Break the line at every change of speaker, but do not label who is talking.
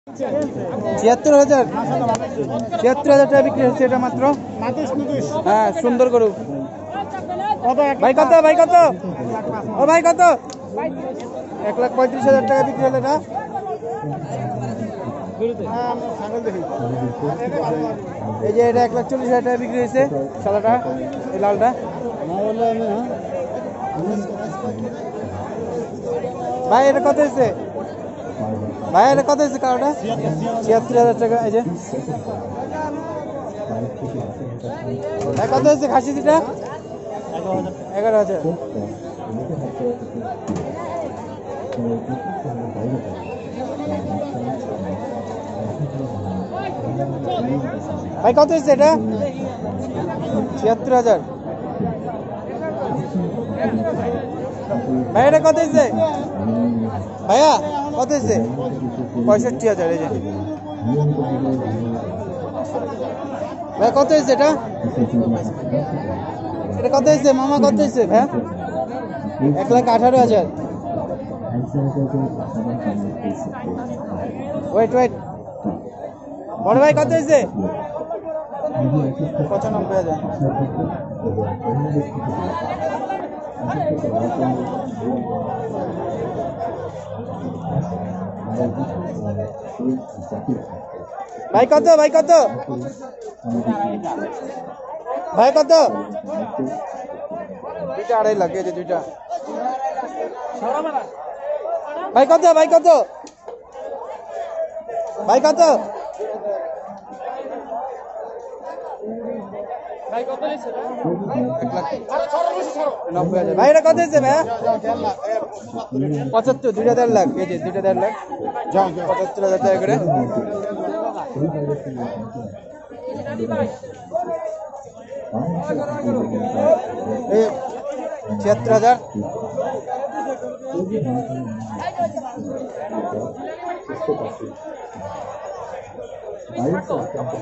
৭৬,০০০ ৭৬,০০০ টাকা বিক্রি হচ্ছে এটা মাত্র। হ্যাঁ, সুন্দর গরু। ভাই কত, ভাই কত, ও ভাই কত? ১,৩৫,০০০ টাকা বিক্রি হলো এটা। এই যে এটা ১,৪০,০০০ টাকা বিক্রি হয়েছে সাদাটা, এই লালটা। ভাই এটা কত হয়েছে? ভাই এটা কত হয়েছে কালোটা? ৭৬,০০০ টাকা। এই যে ভাই কত হয়েছে খাসি দুটা? ১১,০০০। ভাই কত হয়েছে এটা? ৭৬,০০০। ভাই এটা কত হয়েছে? ভাইয়া কত হয়েছে? ৬৫,০০০। এই যে ভাই কত হয়েছে এটা? এটা কত হয়েছে মামা, কত হয়েছে ভাইয়া? ১,১৮,০০০। ওয়েট ওয়েট, বড় ভাই কত হয়েছে? ৯৫,০০০। ভাই কত, ভাই কত, ভাই কত? দুইটা ২.৫ লাখ। এই যে দুইটা। ভাই কত, ভাই কত, ভাই কত? ভাই কত হয়েছে? ১,৯০,০০০। ভাই এটা কত হয়েছে ভাইয়া? ৭৫, দুইটা ১.৫ লাখ। এই যে দুইটা ১.৫ লাখ, ৭৫,০০০ টাকা করে। এই ৭৬,০০০।